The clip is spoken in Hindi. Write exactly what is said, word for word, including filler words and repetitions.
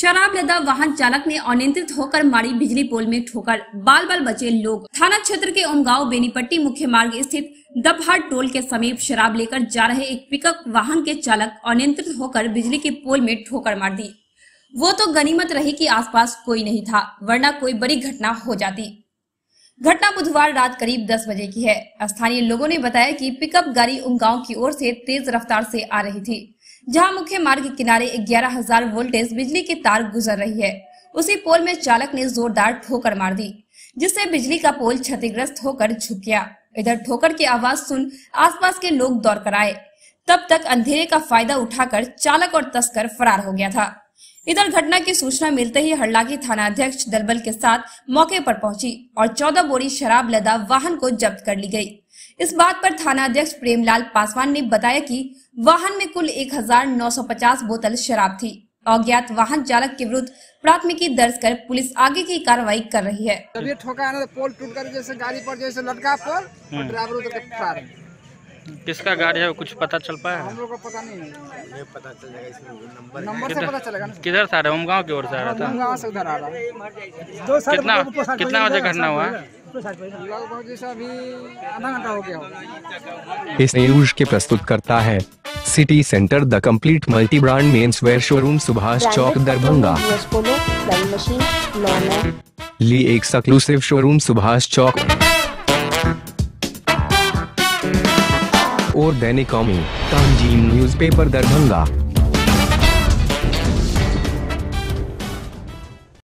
शराब लदा वाहन चालक ने अनियंत्रित होकर मारी बिजली पोल में ठोकर, बाल बाल बचे लोग। थाना क्षेत्र के उमगांव बेनीपट्टी मुख्य मार्ग स्थित दबहाट टोल के समीप शराब लेकर जा रहे एक पिकअप वाहन के चालक अनियंत्रित होकर बिजली के पोल में ठोकर मार दी। वो तो गनीमत रही कि आसपास कोई नहीं था, वरना कोई बड़ी घटना हो जाती। घटना बुधवार रात करीब दस बजे की है। स्थानीय लोगों ने बताया कि पिकअप गाड़ी उमगांव की ओर से तेज रफ्तार से आ रही थी, जहां मुख्य मार्ग के किनारे ग्यारह हजार वोल्टेज बिजली की तार गुजर रही है। उसी पोल में चालक ने जोरदार ठोकर मार दी, जिससे बिजली का पोल क्षतिग्रस्त होकर झुक गया। इधर ठोकर की आवाज सुन आसपास के लोग दौड़ कर आए। तब तक अंधेरे का फायदा उठाकर चालक और तस्कर फरार हो गया था। इधर घटना की सूचना मिलते ही हरलाखी थाना अध्यक्ष दलबल के साथ मौके पर पहुंची और चौदह बोरी शराब लदा वाहन को जब्त कर ली गई। इस बात पर थाना अध्यक्ष प्रेमलाल पासवान ने बताया कि वाहन में कुल एक हजार नौ सौ पचास बोतल शराब थी। अज्ञात वाहन चालक के विरुद्ध प्राथमिकी दर्ज कर पुलिस आगे की कार्रवाई कर रही है। जब ये ठोका है ना, पोल टूट कर जैसे गाड़ी पर जैसे लटका पोल और ड्राइवर उधर के फरार है। किसका गाड़ी है, कुछ पता चल पाया? हम लोग को पता नहीं है, ये पता चल जाएगा इसमें नंबर नंबर से पता चलेगा ना। किधर से आ रहा है? उमगांव की ओर से आ रहा था। उमगांव से उधर आ रहा है। कितना कितना बजे घटना हुआ? लगभग जैसे अभी आधा घंटा हो गया होगा। इस न्यूज के प्रस्तुत करता है city centre the complete multi brand men's wear showroom, Subhash Chowk, Darbhanga. Lee exclusive showroom, Subhash Chowk और दैनिक कौमी, तंजीम न्यूज़पेपर, दरभंगा।